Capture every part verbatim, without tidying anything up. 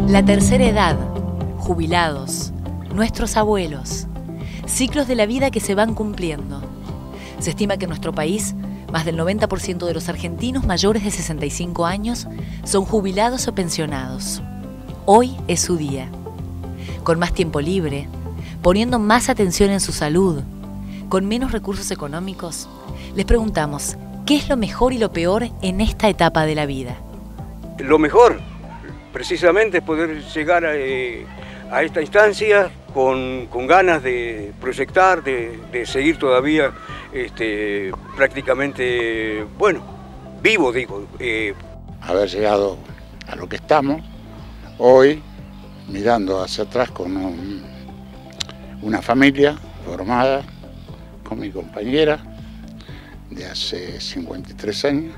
La tercera edad, jubilados, nuestros abuelos, ciclos de la vida que se van cumpliendo. Se estima que en nuestro país, más del noventa por ciento de los argentinos mayores de sesenta y cinco años son jubilados o pensionados. Hoy es su día. Con más tiempo libre, poniendo más atención en su salud, con menos recursos económicos, les preguntamos, ¿qué es lo mejor y lo peor en esta etapa de la vida? Lo mejor, precisamente, es poder llegar a, eh, a esta instancia con, con ganas de proyectar, de, de seguir todavía este, prácticamente, bueno, vivo, digo. Eh. Haber llegado a lo que estamos, hoy, mirando hacia atrás con un, una familia formada, con mi compañera, de hace cincuenta y tres años,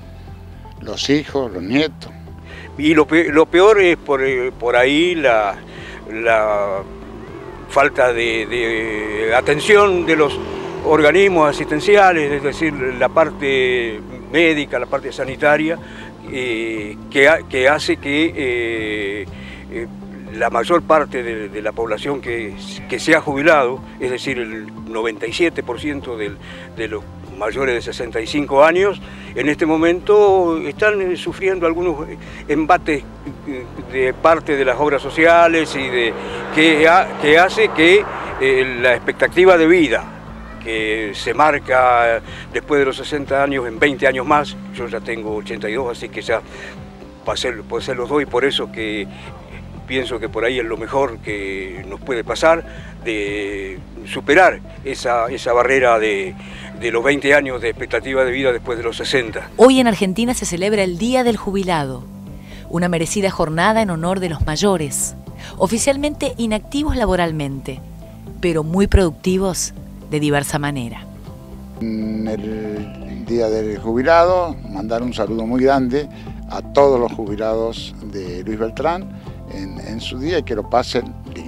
los hijos, los nietos. Y lo peor, lo peor es por, por ahí la, la falta de, de atención de los organismos asistenciales, es decir, la parte médica, la parte sanitaria, eh, que, que hace que eh, eh, la mayor parte de, de la población que, que se ha jubilado, es decir, el noventa y siete por ciento de, de los mayores de sesenta y cinco años, en este momento están sufriendo algunos embates de parte de las obras sociales y de, que, ha, que hace que eh, la expectativa de vida que se marca después de los sesenta años en veinte años más, yo ya tengo ochenta y dos, así que ya pasé, pasé los dos y por eso que pienso que por ahí es lo mejor que nos puede pasar, de superar esa, esa barrera de, de los veinte años de expectativa de vida después de los sesenta. Hoy en Argentina se celebra el Día del Jubilado, una merecida jornada en honor de los mayores, oficialmente inactivos laboralmente, pero muy productivos de diversa manera. En el Día del Jubilado, mandar un saludo muy grande a todos los jubilados de Luis Beltrán en, en su día y que lo pasen lindo.